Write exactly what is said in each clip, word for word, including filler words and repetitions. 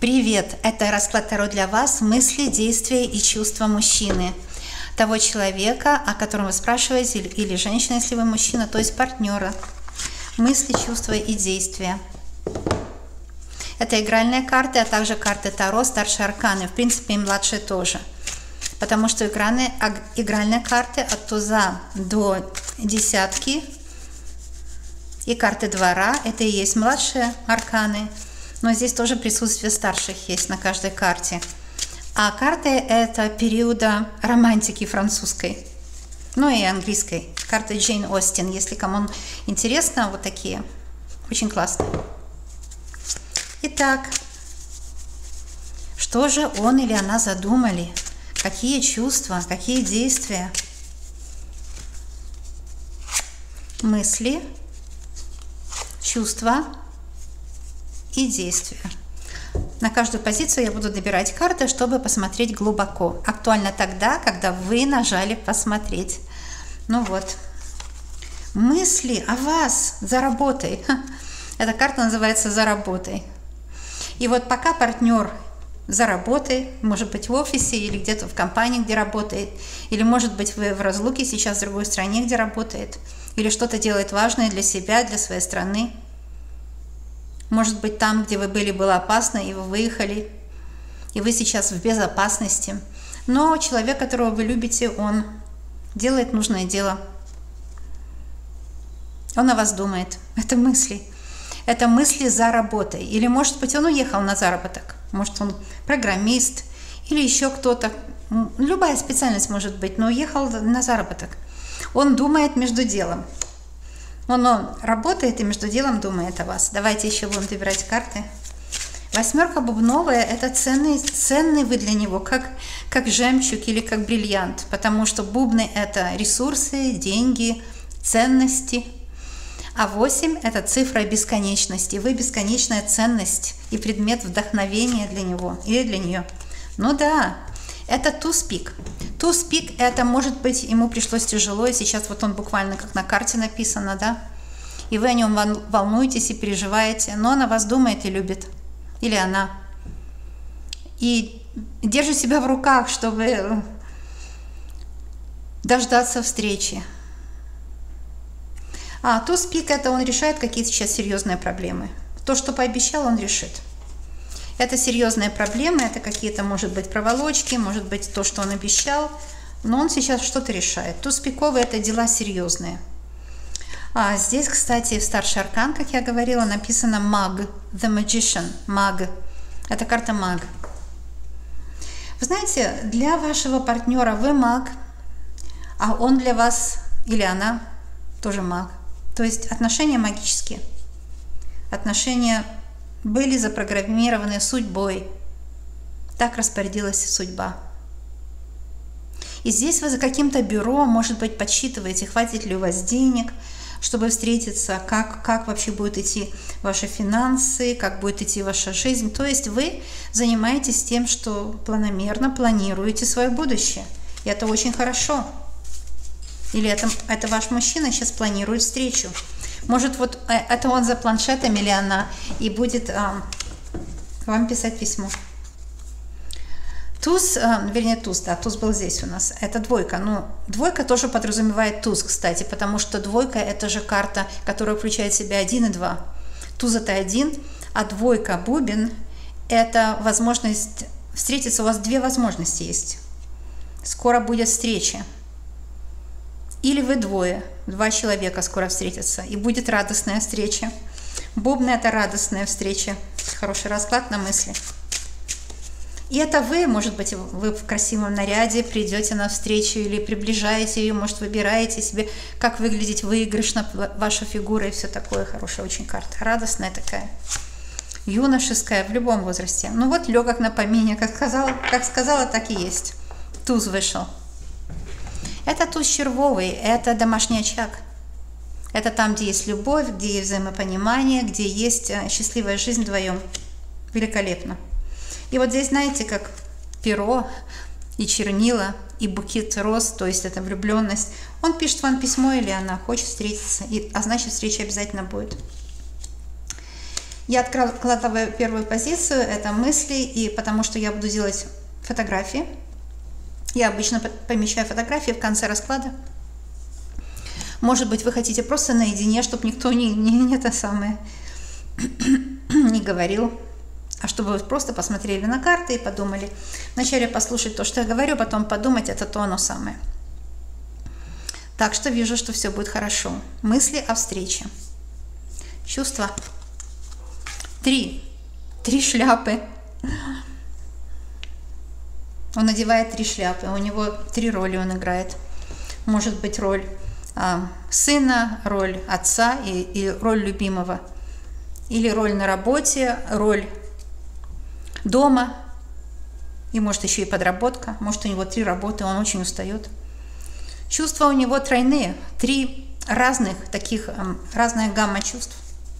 Привет! Это расклад Таро для вас, мысли, действия и чувства мужчины. Того человека, о котором вы спрашиваете, или женщина, если вы мужчина, то есть партнера. Мысли, чувства и действия. Это игральные карты, а также карты Таро, старшие арканы, в принципе и младшие тоже. Потому что игральные, игральные карты от туза до десятки и карты двора, это и есть младшие арканы. Но здесь тоже присутствие старших есть на каждой карте. А карты это периода романтики французской, ну и английской. Карты Джейн Остин, если кому интересно, вот такие, очень классные. Итак, что же он или она задумали? Какие чувства, какие действия? Мысли, чувства и действия. На каждую позицию я буду добирать карты, чтобы посмотреть глубоко. Актуально тогда, когда вы нажали «Посмотреть». Ну вот. Мысли о вас за работой. Эта карта называется «За работой». И вот пока партнер за работой, может быть в офисе или где-то в компании, где работает, или может быть вы в разлуке сейчас в другой стране, где работает, или что-то делает важное для себя, для своей страны. Может быть, там, где вы были, было опасно, и вы выехали, и вы сейчас в безопасности. Но человек, которого вы любите, он делает нужное дело. Он о вас думает. Это мысли. Это мысли за работой. Или, может быть, он уехал на заработок. Может, он программист или еще кто-то. Любая специальность может быть, но уехал на заработок. Он думает между делом. Он, он работает и между делом думает о вас. Давайте еще будем добирать карты. Восьмерка бубновая – это ценный, ценный вы для него, как, как жемчуг или как бриллиант. Потому что бубны – это ресурсы, деньги, ценности. А восемь – это цифра бесконечности. Вы бесконечная ценность и предмет вдохновения для него или для нее. Ну да, это туз-пик. Туз-пик – это, может быть, ему пришлось тяжело, и сейчас вот он буквально как на карте написано, да? И вы о нем волнуетесь и переживаете, но он о вас думает и любит. Или она. И держит себя в руках, чтобы дождаться встречи. А туз-пик – это он решает какие-то сейчас серьезные проблемы. То, что пообещал, он решит. Это серьезные проблемы, это какие-то, может быть, проволочки, может быть, то, что он обещал, но он сейчас что-то решает. Туз-пиковые – это дела серьезные. А здесь, кстати, в старший аркан, как я говорила, написано маг, the magician, маг. Это карта маг. Вы знаете, для вашего партнера вы маг, а он для вас или она тоже маг. То есть отношения магические. Отношения были запрограммированы судьбой. Так распорядилась судьба. И здесь вы за каким-то бюро, может быть, подсчитываете, хватит ли у вас денег, чтобы встретиться, как, как вообще будут идти ваши финансы, как будет идти ваша жизнь. То есть вы занимаетесь тем, что планомерно планируете свое будущее. И это очень хорошо. Или это, это ваш мужчина сейчас планирует встречу. Может, вот это он за планшетом или она, и будет а, вам писать письмо. Туз, а, вернее туз, да, туз был здесь у нас. Это двойка. Ну, двойка тоже подразумевает туз, кстати, потому что двойка – это же карта, которая включает в себя один и два. Туз – это один, а двойка, бубен – это возможность встретиться. У вас две возможности есть. Скоро будет встреча. Или вы двое, два человека скоро встретятся, и будет радостная встреча. Бубны – это радостная встреча, хороший расклад на мысли. И это вы, может быть, вы в красивом наряде придете на встречу или приближаете ее, может, выбираете себе, как выглядеть выигрышно ваша фигура и все такое. Хорошая очень карта, радостная такая, юношеская, в любом возрасте. Ну вот легок на помине, как сказала, как сказала, так и есть. Туз вышел. Это туз червовый, это домашний очаг. Это там, где есть любовь, где есть взаимопонимание, где есть счастливая жизнь вдвоем. Великолепно. И вот здесь, знаете, как перо и чернила, и букет роз, то есть это влюбленность. Он пишет вам письмо или она хочет встретиться, и, а значит, встреча обязательно будет. Я откладываю первую позицию, это мысли, и потому что я буду делать фотографии. Я обычно помещаю фотографии в конце расклада. Может быть, вы хотите просто наедине, чтобы никто не, не, не это самое не говорил, а чтобы вы просто посмотрели на карты и подумали. Вначале послушать то, что я говорю, потом подумать, это то оно самое. Так что вижу, что все будет хорошо. Мысли о встрече. Чувства. Три. Три шляпы. Он надевает три шляпы. У него три роли он играет. Может быть роль а, сына, роль отца и, и роль любимого. Или роль на работе, роль дома. И может еще и подработка. Может у него три работы, он очень устает. Чувства у него тройные. Три разных таких, разная гамма чувств.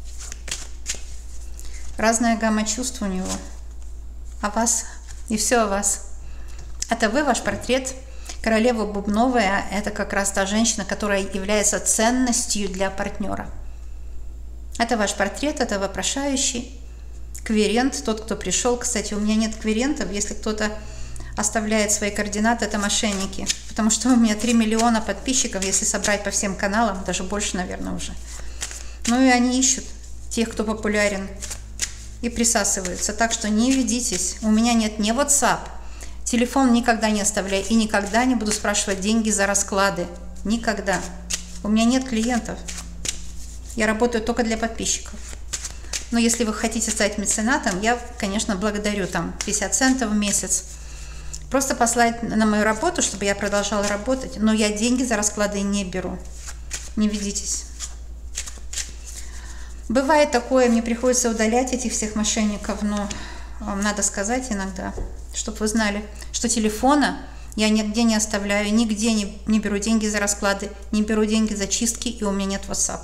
Разная гамма чувств у него. О вас. И все о вас. Это вы, ваш портрет. Королева Бубновая – это как раз та женщина, которая является ценностью для партнера. Это ваш портрет, это вопрошающий. Кверент, тот, кто пришел. Кстати, у меня нет кверентов. Если кто-то оставляет свои координаты, это мошенники. Потому что у меня три миллиона подписчиков, если собрать по всем каналам, даже больше, наверное, уже. Ну и они ищут тех, кто популярен, и присасываются. Так что не ведитесь. У меня нет ни WhatsApp. Телефон никогда не оставляю. И никогда не буду спрашивать деньги за расклады. Никогда. У меня нет клиентов. Я работаю только для подписчиков. Но если вы хотите стать меценатом, я, конечно, благодарю там пятьдесят центов в месяц. Просто послать на мою работу, чтобы я продолжала работать. Но я деньги за расклады не беру. Не ведитесь. Бывает такое, мне приходится удалять этих всех мошенников, но вам надо сказать иногда, чтобы вы знали, что телефона я нигде не оставляю, нигде не, не беру деньги за расклады, не беру деньги за чистки, и у меня нет WhatsApp.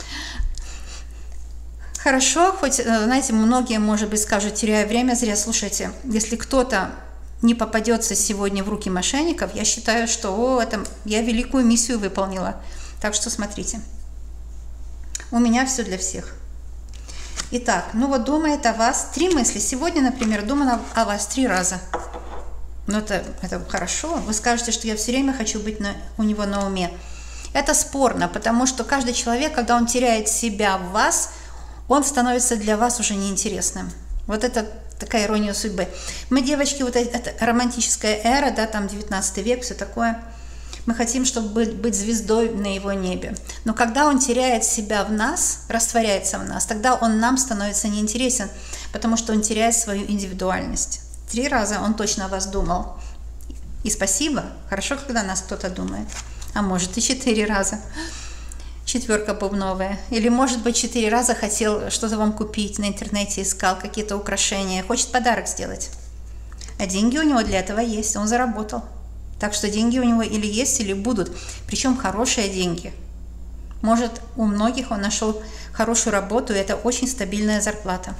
Хорошо, хоть, знаете, многие, может быть, скажут, теряю время зря. Слушайте, если кто-то не попадется сегодня в руки мошенников, я считаю, что о, это, я великую миссию выполнила. Так что смотрите. У меня все для всех. Итак, ну вот думает о вас три мысли. Сегодня, например, думала о вас три раза. Ну это, это хорошо. Вы скажете, что я все время хочу быть на, у него на уме. Это спорно, потому что каждый человек, когда он теряет себя в вас, он становится для вас уже неинтересным. Вот это такая ирония судьбы. Мы, девочки, вот это романтическая эра, да, там девятнадцатый век, все такое. Мы хотим, чтобы быть, быть звездой на его небе. Но когда он теряет себя в нас, растворяется в нас, тогда он нам становится неинтересен, потому что он теряет свою индивидуальность. Три раза он точно о вас думал. И спасибо. Хорошо, когда нас кто-то думает. А может и четыре раза. Четверка бубновая. Или, может быть, четыре раза хотел что-то вам купить, на интернете искал какие-то украшения, хочет подарок сделать. А деньги у него для этого есть, он заработал. Так что деньги у него или есть, или будут. Причем хорошие деньги. Может, у многих он нашел хорошую работу, и это очень стабильная зарплата.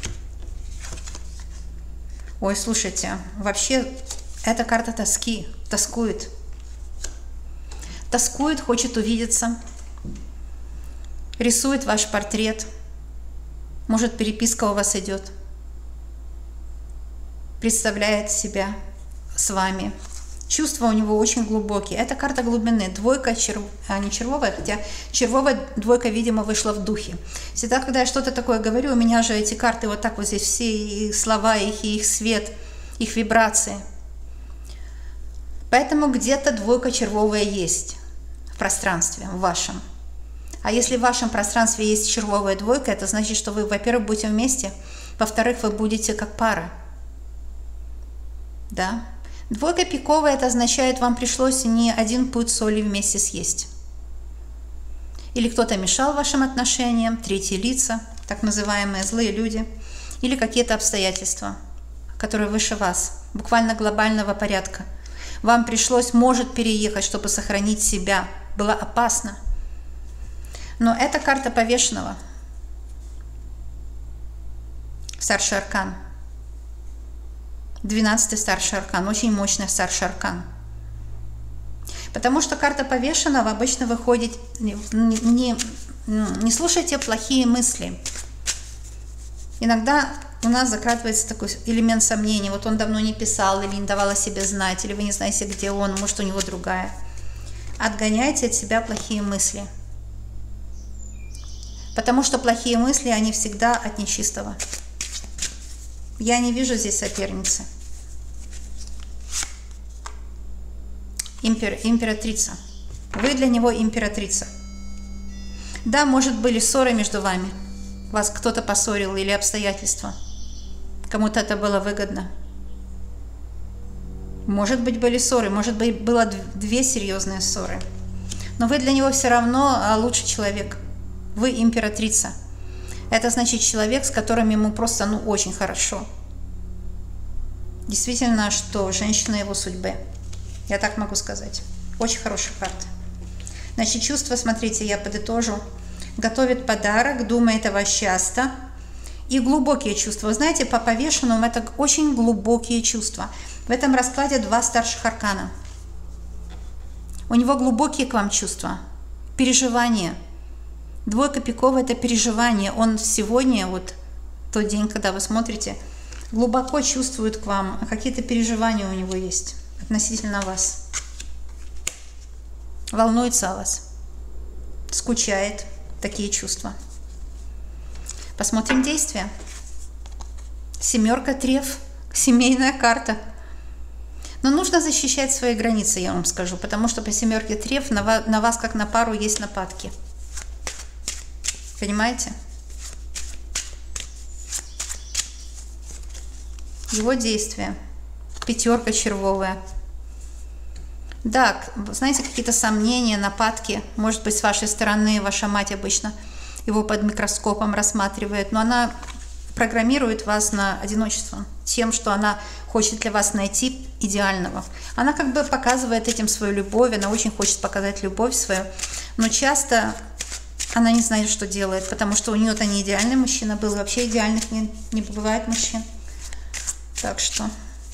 Ой, слушайте, вообще эта карта тоски, тоскует. Тоскует, хочет увидеться. Рисует ваш портрет. Может, переписка у вас идет. Представляет себя с вами. Чувства у него очень глубокие. Это карта глубины. Двойка, черв... а не червовая, хотя червовая двойка, видимо, вышла в духе. Всегда, когда я что-то такое говорю, у меня же эти карты вот так вот здесь, все их слова, их, их свет, их вибрации. Поэтому где-то двойка червовая есть в пространстве, в вашем. А если в вашем пространстве есть червовая двойка, это значит, что вы, во-первых, будете вместе, во-вторых, вы будете как пара. Да? Двойка пиковая, это означает, вам пришлось не один пуд соли вместе съесть. Или кто-то мешал вашим отношениям, третьи лица, так называемые злые люди, или какие-то обстоятельства, которые выше вас, буквально глобального порядка. Вам пришлось, может, переехать, чтобы сохранить себя. Было опасно. Но это карта повешенного. Старший аркан. двенадцатый старший аркан, очень мощный старший аркан. Потому что карта повешенного обычно выходит, не, не, не слушайте плохие мысли. Иногда у нас закрадывается такой элемент сомнений. Вот он давно не писал или не давал о себе знать, или вы не знаете, где он, может, у него другая. Отгоняйте от себя плохие мысли. Потому что плохие мысли, они всегда от нечистого. Я не вижу здесь соперницы. Импер, императрица. Вы для него императрица. Да, может, были ссоры между вами. Вас кто-то поссорил или обстоятельства. Кому-то это было выгодно. Может быть, были ссоры, может быть, было две серьезные ссоры. Но вы для него все равно лучший человек. Вы императрица. Это значит человек, с которым ему просто, ну, очень хорошо. Действительно, что женщина его судьбы. Я так могу сказать. Очень хорошая карта. Значит, чувства, смотрите, я подытожу. Готовит подарок, думает о вас часто. И глубокие чувства. Вы знаете, по повешенному это очень глубокие чувства. В этом раскладе два старших аркана. У него глубокие к вам чувства. Переживания. Двойка пиков – это переживание. Он сегодня, вот тот день, когда вы смотрите, глубоко чувствует к вам. Какие-то переживания у него есть относительно вас. Волнуется о вас. Скучает. Такие чувства. Посмотрим действия. Семерка треф. Семейная карта. Но нужно защищать свои границы, я вам скажу. Потому что по семерке треф на вас, на вас как на пару есть нападки. Понимаете? Его действия. Пятерка червовая. Да, знаете, какие-то сомнения, нападки, может быть, с вашей стороны, ваша мать обычно его под микроскопом рассматривает, но она программирует вас на одиночество тем, что она хочет для вас найти идеального. Она как бы показывает этим свою любовь, она очень хочет показать любовь свою, но часто она не знает, что делает, потому что у нее-то не идеальный мужчина был, вообще идеальных не, не бывает мужчин. Так что...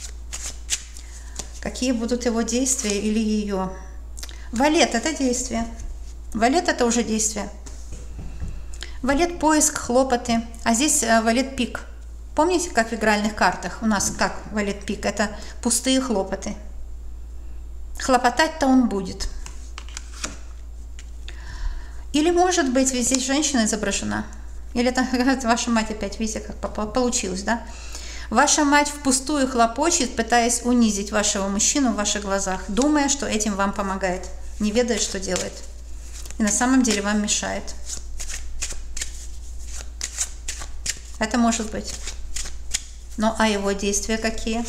Какие будут его действия или ее? Валет – это действие. Валет – это уже действие. Валет – поиск, хлопоты. А здесь валет – пик. Помните, как в игральных картах? У нас как валет – пик? Это пустые хлопоты. Хлопотать-то он будет. Или, может быть, ведь здесь женщина изображена. Или это ваша мать опять, видите, как получилось, да? Ваша мать впустую хлопочет, пытаясь унизить вашего мужчину в ваших глазах, думая, что этим вам помогает, не ведая, что делает. И на самом деле вам мешает. Это может быть. Ну, а его действия какие?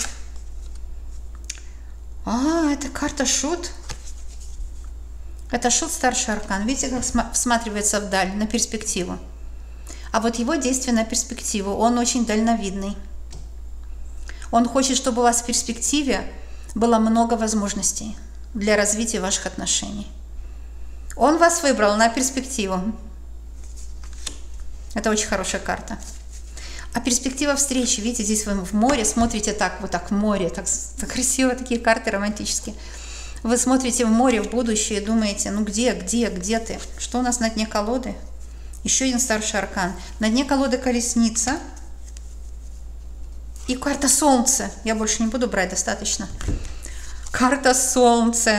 А, это карта шут. Это шут, старший аркан. Видите, как всматривается вдаль, на перспективу. А вот его действия на перспективу, он очень дальновидный. Он хочет, чтобы у вас в перспективе было много возможностей для развития ваших отношений. Он вас выбрал на перспективу. Это очень хорошая карта. А перспектива встречи, видите, здесь вы в море смотрите так, вот так в море, так, так красиво, такие карты романтические. Вы смотрите в море, в будущее и думаете, ну где, где, где ты? Что у нас на дне колоды? Еще один старший аркан. На дне колоды колесница. И карта Солнца. Я больше не буду брать, достаточно. Карта Солнца.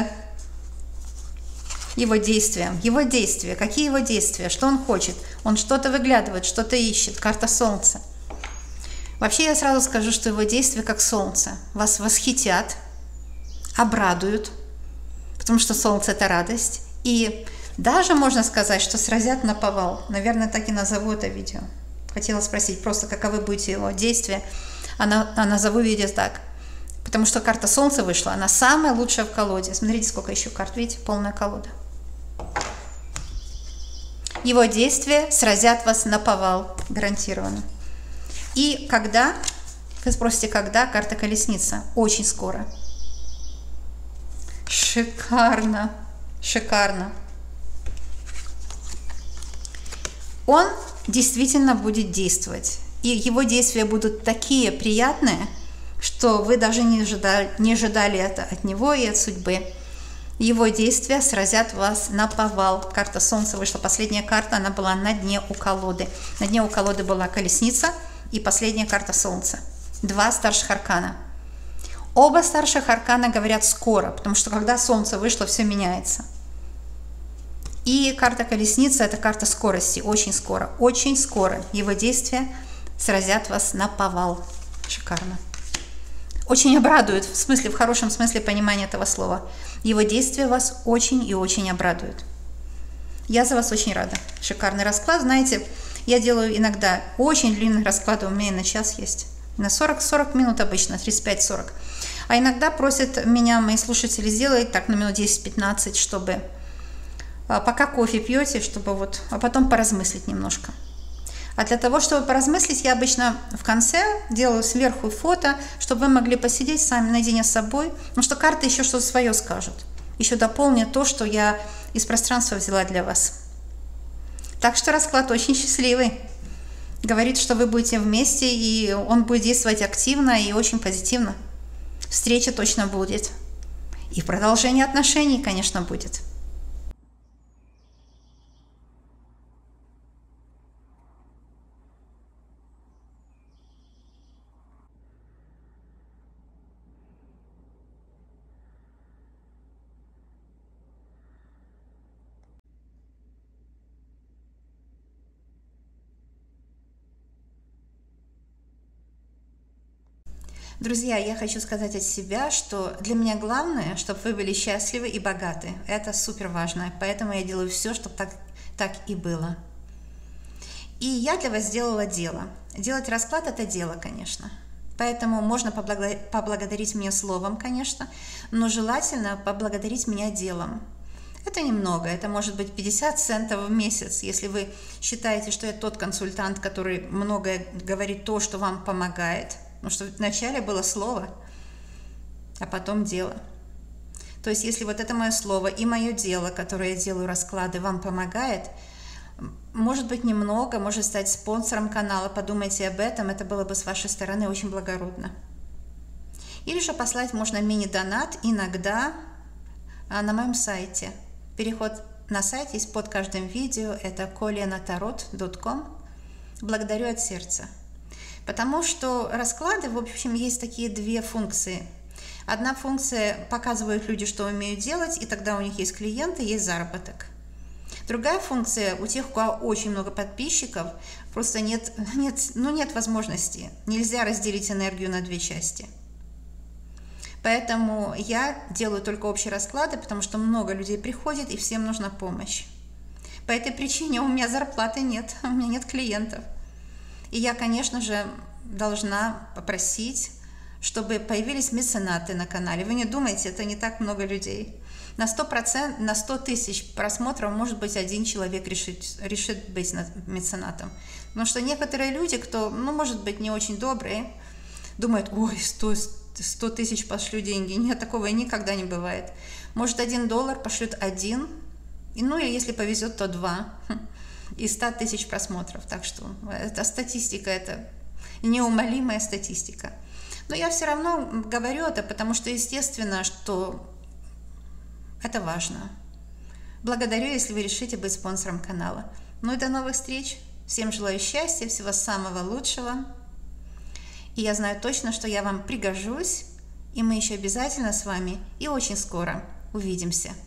Его действия. Его действия. Какие его действия? Что он хочет? Он что-то выглядывает, что-то ищет. Карта Солнца. Вообще я сразу скажу, что его действия как Солнце. Вас восхитят, обрадуют, потому что Солнце – это радость. И даже можно сказать, что сразят наповал. Наверное, так и назову это видео. Хотела спросить просто, каковы будут его действия. А назову видео так, потому что карта Солнца вышла, она самая лучшая в колоде. Смотрите, сколько еще карт, видите, полная колода. Его действия сразят вас наповал, гарантированно. И когда, вы спросите, когда, карта Колесница, очень скоро. Шикарно, шикарно. Он действительно будет действовать. И его действия будут такие приятные, что вы даже не ожидали, не ожидали это от него и от судьбы. Его действия сразят вас наповал. Карта Солнца вышла, последняя карта, она была на дне у колоды. На дне у колоды была колесница, и последняя карта Солнца. Два старших аркана. Оба старших аркана говорят скоро, потому что когда Солнце вышло, все меняется. И карта Колесница – это карта скорости, очень скоро, очень скоро. Его действия сразят вас на повал. Шикарно. Очень обрадует, в смысле, в хорошем смысле понимания этого слова. Его действия вас очень и очень обрадуют. Я за вас очень рада. Шикарный расклад. Знаете, я делаю иногда очень длинные расклады, у меня и на час есть. На сорок минут обычно, тридцать пять сорок. А иногда просят меня мои слушатели сделать так на минут десять-пятнадцать, чтобы пока кофе пьете, чтобы вот, а потом поразмыслить немножко. А для того, чтобы поразмыслить, я обычно в конце делаю сверху фото, чтобы вы могли посидеть сами наедине с собой, потому что карты еще что-то свое скажут, еще дополнят то, что я из пространства взяла для вас. Так что расклад очень счастливый. Говорит, что вы будете вместе, и он будет действовать активно и очень позитивно. Встреча точно будет. И продолжение отношений, конечно, будет. Друзья, я хочу сказать от себя, что для меня главное, чтобы вы были счастливы и богаты. Это супер важно, поэтому я делаю все, чтобы так, так и было. И я для вас сделала дело. Делать расклад – это дело, конечно. Поэтому можно поблагодарить меня словом, конечно, но желательно поблагодарить меня делом. Это немного, это может быть пятьдесят центов в месяц, если вы считаете, что я тот консультант, который многое говорит то, что вам помогает. Потому что вначале было слово, а потом дело. То есть, если вот это мое слово и мое дело, которое я делаю расклады, вам помогает, может быть немного, может стать спонсором канала, подумайте об этом, это было бы с вашей стороны очень благородно. Или же послать можно мини-донат иногда на моем сайте. Переход на сайт есть под каждым видео, это колена тарот точка ком. Благодарю от сердца. Потому что расклады, в общем, есть такие две функции. Одна функция – показывают люди, что умеют делать, и тогда у них есть клиенты, есть заработок. Другая функция – у тех, у кого очень много подписчиков, просто нет, нет, ну нет возможности. Нельзя разделить энергию на две части. Поэтому я делаю только общие расклады, потому что много людей приходит, и всем нужна помощь. По этой причине у меня зарплаты нет, у меня нет клиентов. И я, конечно же, должна попросить, чтобы появились меценаты на канале. Вы не думайте, это не так много людей. На сто процентов, на сто тысяч просмотров, может быть, один человек решит, решит быть меценатом. Потому что некоторые люди, кто, ну, может быть, не очень добрые, думают, ой, сто тысяч пошлю деньги. Нет, такого никогда не бывает. Может, один доллар пошлют один, и, ну, и если повезет, то два. И сто тысяч просмотров. Так что это статистика, это неумолимая статистика. Но я все равно говорю это, потому что естественно, что это важно. Благодарю, если вы решите быть спонсором канала. Ну и до новых встреч. Всем желаю счастья, всего самого лучшего. И я знаю точно, что я вам пригожусь. И мы еще обязательно с вами и очень скоро увидимся.